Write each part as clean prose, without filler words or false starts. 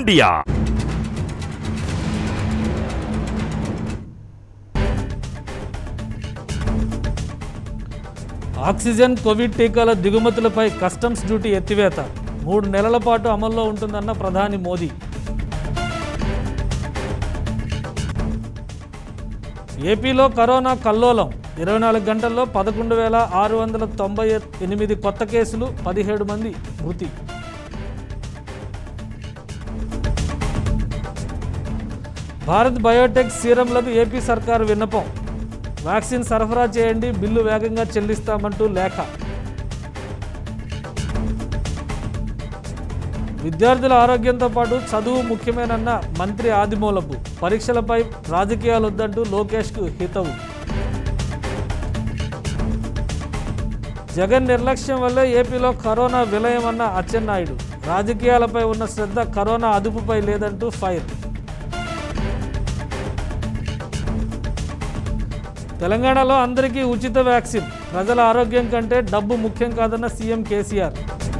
India. Oxygen, Covid టీకాల దిగుమతులపై customs duty ఎత్తివేత 3 నెలల పాటు అమల్లో ఉంటుందన్న ప్రధాని మోదీ. ఏపీలో కరోనా కల్లోలం. 24 గంటల్లో 11,698 కొత్త కేసులు, 17 మంది మృతి. భారత్ బయోటెక్ సీరంలకు ఏపీ సర్కారు విన్నపం. వ్యాక్సిన్ సరఫరా చేయండి, బిల్లు వేగంగా చెల్లిస్తామంటూ లేఖ. విద్యార్థుల ఆరోగ్యంతో పాటు చదువు ముఖ్యమేనన్న మంత్రి ఆదిమూలపు. పరీక్షలపై రాజకీయాలు వద్దంటూ లోకేష్కు హితవు. జగన్ నిర్లక్ష్యం వల్లే ఏపీలో కరోనా విలయమన్న అచ్చెన్నాయుడు. రాజకీయాలపై ఉన్న శ్రద్ధ కరోనా అదుపుపై లేదంటూ ఫైర్. తెలంగాణలో అందరికీ ఉచిత వ్యాక్సిన్. ప్రజల ఆరోగ్యం కంటే డబ్బు ముఖ్యం కాదన్న సీఎం కేసీఆర్.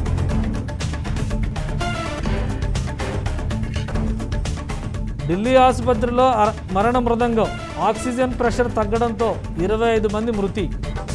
ఢిల్లీ ఆసుపత్రిలో మరణ మృదంగం. ఆక్సిజన్ ప్రెషర్ తగ్గడంతో 25 మంది మృతి.